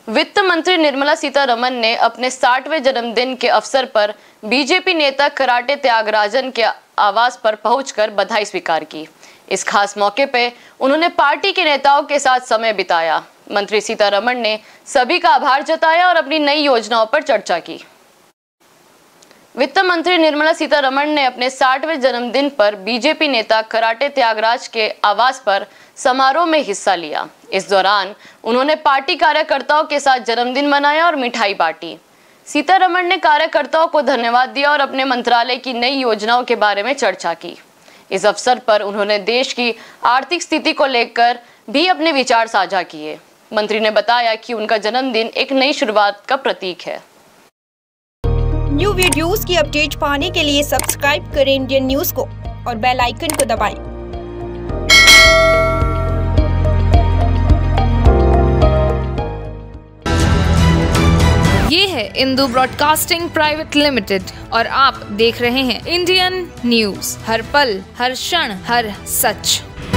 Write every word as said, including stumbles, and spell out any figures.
वित्त मंत्री निर्मला सीतारमण ने अपने साठवें जन्मदिन के अवसर पर बीजेपी नेता कराटे त्यागराजन के आवास पर पहुंचकर बधाई स्वीकार की। इस खास मौके पे उन्होंने पार्टी के नेताओं के साथ समय बिताया। मंत्री सीतारमण ने सभी का आभार जताया और अपनी नई योजनाओं पर चर्चा की। वित्त मंत्री निर्मला सीतारमण ने अपने साठवें जन्मदिन पर बीजेपी नेता कराटे त्यागराज के आवास पर समारोह में हिस्सा लिया। इस दौरान उन्होंने पार्टी कार्यकर्ताओं के साथ जन्मदिन मनाया और मिठाई बांटी। सीतारमण ने कार्यकर्ताओं को धन्यवाद दिया और अपने मंत्रालय की नई योजनाओं के बारे में चर्चा की। इस अवसर पर उन्होंने देश की आर्थिक स्थिति को लेकर भी अपने विचार साझा किए। मंत्री ने बताया कि उनका जन्मदिन एक नई शुरुआत का प्रतीक है। न्यू वीडियोस की अपडेट पाने के लिए सब्सक्राइब करें इंडियन न्यूज को और बेल आइकन को दबाएं। ये है इंदू ब्रॉडकास्टिंग प्राइवेट लिमिटेड और आप देख रहे हैं इंडियन न्यूज, हर पल, हर क्षण, हर सच।